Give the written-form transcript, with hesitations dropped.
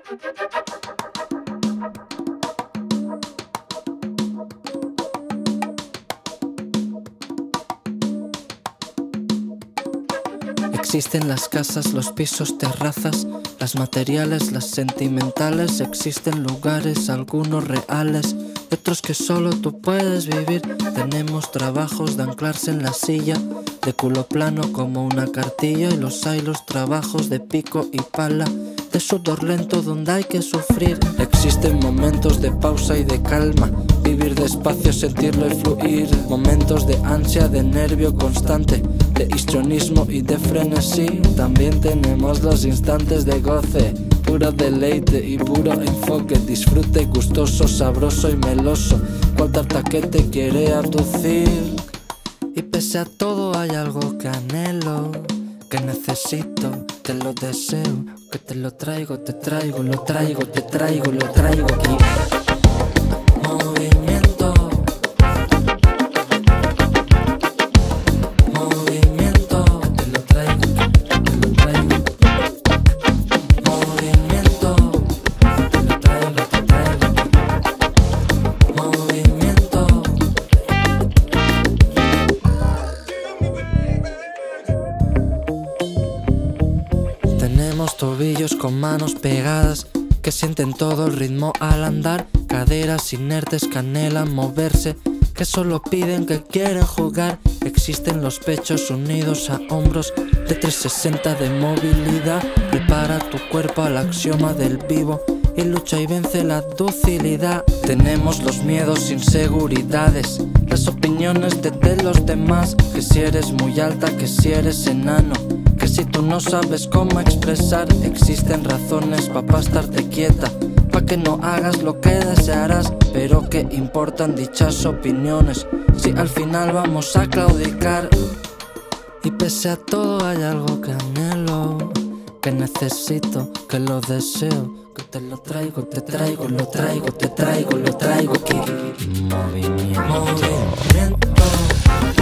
Existen las casas, los pisos, terrazas, las materiales, las sentimentales. Existen lugares, algunos reales, otros que solo tú puedes vivir. Tenemos trabajos de anclarse en la silla, de culo plano como una cartilla. Y los hay los trabajos de pico y pala, de sudor lento donde hay que sufrir. Existen momentos de pausa y de calma, vivir despacio, sentirlo y fluir. Momentos de ansia, de nervio constante, de histrionismo y de frenesí. También tenemos los instantes de goce, puro deleite y puro enfoque. Disfrute gustoso, sabroso y meloso, cual tarta que te quiere abducir. Y pese a todo hay algo que anhelo, que necesito, que lo deseo, que te lo traigo, te traigo, lo traigo, te traigo, lo traigo aquí. Movimiento, movimiento, te lo traigo, te lo traigo. Movimiento, te lo traigo, te traigo. Movimiento. Tenemos tobillos con manos pegadas que sienten todo el ritmo al andar. Caderas inertes que anhelan moverse, que solo piden, que quieren jugar. Existen los pechos unidos a hombros de 360 de movilidad. Prepara tu cuerpo al axioma del vivo y lucha y vence la docilidad. Tenemos los miedos, inseguridades, las opiniones de los demás. Que si eres muy alta, que si eres enano, que si tú no sabes cómo expresar. Existen razones pa' estarte quieta, pa' que no hagas lo que desearás. Pero ¿qué importan dichas opiniones si al final vamos a claudicar? Y pese a todo hay algo que anhelo, que necesito, que lo deseo, que te lo traigo, te traigo, lo traigo, te traigo, lo traigo aquí. Movimiento, movimiento.